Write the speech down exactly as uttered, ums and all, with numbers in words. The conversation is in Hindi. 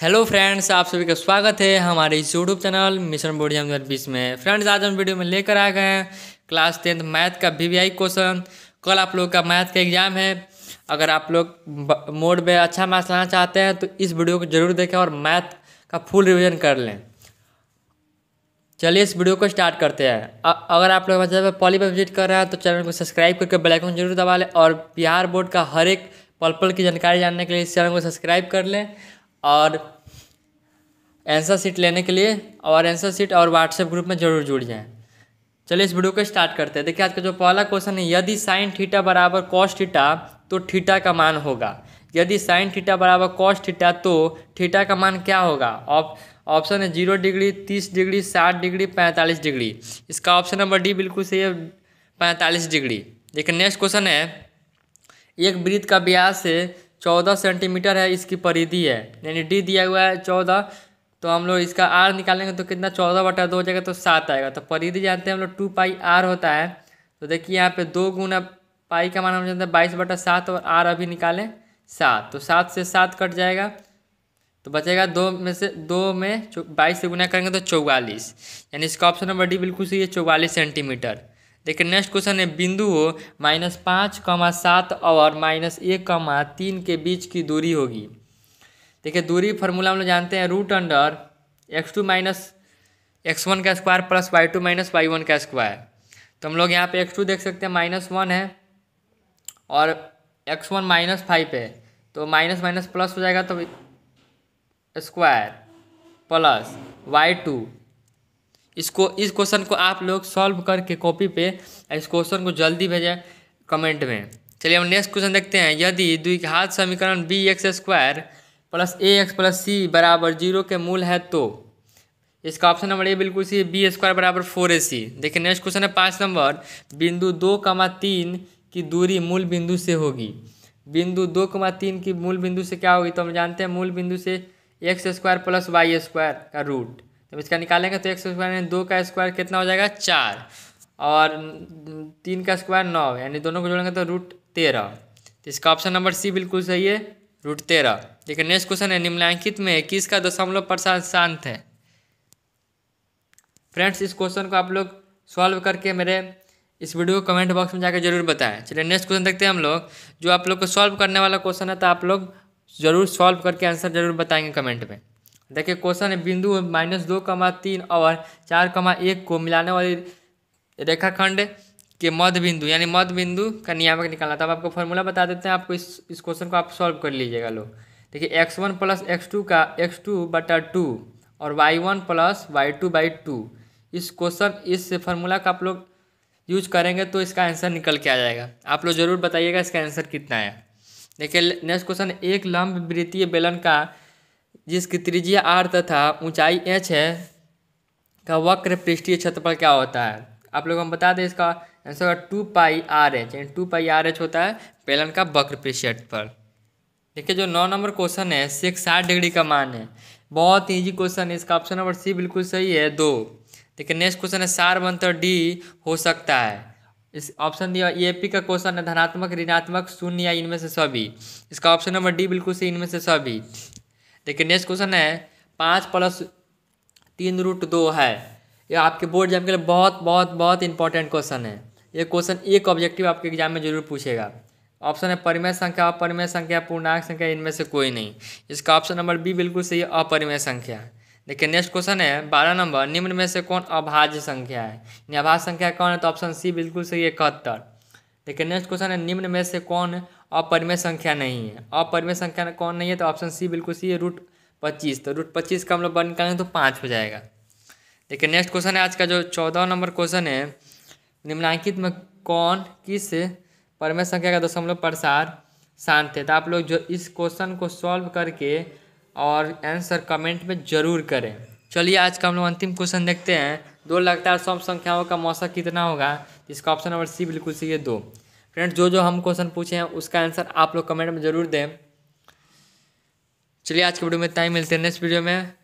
हेलो फ्रेंड्स, आप सभी का स्वागत है हमारे इस यूट्यूब चैनल मिशन बोर्ड दो हज़ार बीस में। फ्रेंड्स, आज हम वीडियो में लेकर आ गए हैं क्लास टेंथ मैथ का वीवीआई क्वेश्चन। कल आप लोग का मैथ का एग्जाम है। अगर आप लोग मोड में अच्छा मार्क्स लाना चाहते हैं तो इस वीडियो को जरूर देखें और मैथ का फुल रिविजन कर लें। चलिए इस वीडियो को स्टार्ट करते हैं। अगर आप लोग हमारे चैनल पर पहली बार विजिट कर रहे हैं तो चैनल को सब्सक्राइब करके बेल आइकन जरूर दबा लें और बिहार बोर्ड का हर एक पल पल की जानकारी जानने के लिए इस चैनल को सब्सक्राइब कर लें और आंसर शीट लेने के लिए और आंसर शीट और व्हाट्सएप ग्रुप में जरूर जुड़ जाएं। चलिए इस वीडियो को स्टार्ट करते हैं। देखिए आज का जो पहला क्वेश्चन है, यदि साइन थीटा बराबर कॉस थीटा तो थीटा का मान होगा। यदि साइन थीटा बराबर कॉस थीटा तो थीटा का मान क्या होगा? ऑप्शन है जीरो डिग्री, तीस डिग्री, साठ डिग्री, पैंतालीस डिग्री। इसका ऑप्शन नंबर डी बिल्कुल सही है, पैंतालीस डिग्री। देखिए नेक्स्ट क्वेश्चन है, एक वृत्त का व्यास से चौदह सेंटीमीटर है, इसकी परिधि है, यानी डी दिया हुआ है चौदह, तो हम लोग इसका आर निकालेंगे तो कितना, चौदह बटा दो हो जाएगा तो सात आएगा। तो परिधि जानते हैं हम लोग टू पाई आर होता है। तो देखिए यहाँ पे दो गुना पाई का मान हम जानते हैं बाईस बटा सात और आर अभी निकालें सात, तो सात से सात कट जाएगा तो बचेगा दो में से दो में बाईस से गुना करेंगे तो चौवालीस, यानी इसका ऑप्शन नंबर डी बिल्कुल सही है, चौवालीस सेंटीमीटर। देखिए नेक्स्ट क्वेश्चन है, बिंदु हो माइनस पाँच कमा सात और माइनस एक कमा तीन के बीच की दूरी होगी। देखिए दूरी फार्मूला हम लोग जानते हैं, root under x two minus x one का square plus y two minus y one का स्क्वायर। तो हम लोग यहाँ पे एक्स टू देख सकते हैं माइनस वन है और एक्स वन माइनस फाइव है, तो माइनस माइनस प्लस हो जाएगा तो स्क्वायर प्लस वाई टू। इसको इस क्वेश्चन को आप लोग सॉल्व करके कॉपी पे इस क्वेश्चन को जल्दी भेजें कमेंट में। चलिए हम नेक्स्ट क्वेश्चन देखते हैं, यदि द्विघात समीकरण b x square plus a x plus c बराबर जीरो के मूल है तो इसका ऑप्शन नंबर ए बिल्कुल सी, बी स्क्वायर बराबर फोर ए सी। देखिए नेक्स्ट क्वेश्चन है पाँच नंबर, बिंदु दो कमा तीन की दूरी मूल बिंदु से होगी। बिंदु दो कमा तीन की मूल बिंदु से क्या होगी? तो हम जानते हैं मूल बिंदु से x square plus y square का रूट, जब इसका निकालेंगे तो एक्स स्क्वायर यानी दो का स्क्वायर कितना हो जाएगा, चार, और तीन का स्क्वायर नौ, यानी दोनों को जोड़ेंगे तो रूट तेरह। तो इसका ऑप्शन नंबर सी बिल्कुल सही है, रूट तेरह। देखिए नेक्स्ट क्वेश्चन है, निम्नलिखित में किसका दशमलव प्रशांत है? फ्रेंड्स इस क्वेश्चन को आप लोग सॉल्व करके मेरे इस वीडियो को कमेंट बॉक्स में जाकर जरूर बताएं। चलिए नेक्स्ट क्वेश्चन देखते हैं हम लोग, जो आप लोग को सॉल्व करने वाला क्वेश्चन है, तो आप लोग जरूर सॉल्व करके आंसर जरूर बताएंगे कमेंट में। देखिए क्वेश्चन है, बिंदु माइनस दो कमा तीन और चार कमा एक को मिलाने वाली रेखाखंड के मध्य बिंदु यानी मध्य बिंदु का नियामक निकालना। तो अब आपको फॉर्मूला बता देते हैं, आपको इस इस क्वेश्चन को आप सॉल्व कर लीजिएगा लोग। देखिए x one plus x two का एक्स टू बटा टू और y one plus y two by two. इस क्वेश्चन इस फार्मूला का आप लोग यूज करेंगे तो इसका आंसर निकल के आ जाएगा। आप लोग जरूर बताइएगा इसका आंसर कितना है। देखिए नेक्स्ट क्वेश्चन, एक लंब वृत्तीय बेलन का जिसकी त्रिज्या आर तथा ऊंचाई एच है का वक्र पृष्ठीय क्षेत्रफल क्या होता है? आप लोग हम बता दें, इसका answer two pi r h, यानी टू पाई आर एच होता है बेलन का वक्र पृष्ठीय क्षेत्रफल। देखिए जो नौ नंबर क्वेश्चन है, सेक साठ डिग्री का मान है, बहुत ईजी क्वेश्चन है, इसका ऑप्शन नंबर सी बिल्कुल सही है, दो। देखिए नेक्स्ट क्वेश्चन है, सार बंतर डी हो सकता है। इस ऑप्शन दिया ए पी का क्वेश्चन है, धनात्मक ऋणात्मक शून्य या इनमें से सभी। इसका ऑप्शन नंबर डी बिल्कुल सही, इनमें से सभी। देखिए नेक्स्ट क्वेश्चन है, पाँच प्लस तीन रूट दो है। ये आपके बोर्ड एग्जाम के लिए बहुत बहुत बहुत इंपॉर्टेंट क्वेश्चन है। ये क्वेश्चन एक ऑब्जेक्टिव आपके एग्जाम में जरूर पूछेगा। ऑप्शन है परिमेय संख्या, अपरिमेय संख्या, पूर्णांक संख्या, इनमें से कोई नहीं। इसका ऑप्शन नंबर बी बिल्कुल सही है, अपरिमेय संख्या। देखिए नेक्स्ट क्वेश्चन है बारह नंबर, निम्न में से कौन अभाज्य संख्या है? यानी अभाज्य संख्या कौन है? तो ऑप्शन सी बिल्कुल सही है, इकहत्तर। देखिए नेक्स्ट क्वेश्चन है, निम्न में से कौन अपरिमेय संख्या नहीं है? अपरिमेय संख्या कौन नहीं है? तो ऑप्शन सी बिल्कुल सी है, रूट पच्चीस। तो रूट पच्चीस का हम लोग बन निकालेंगे तो पाँच हो जाएगा। देखिए नेक्स्ट क्वेश्चन है आज का जो चौदह नंबर क्वेश्चन है, निम्नलिखित में कौन किस परिमेय संख्या का दशमलव प्रसार शांत है? तो आप लोग जो इस क्वेश्चन को सॉल्व करके और आंसर कमेंट में जरूर करें। चलिए आज का हम लोग अंतिम क्वेश्चन देखते हैं, दो लगातार सम संख्याओं का मौसा कितना होगा? इसका ऑप्शन नंबर सी बिल्कुल सही है, दो। फ्रेंड्स जो जो हम क्वेश्चन पूछे हैं उसका आंसर आप लोग कमेंट में जरूर दें। चलिए आज के वीडियो में इतना ही, मिलते हैं नेक्स्ट वीडियो में।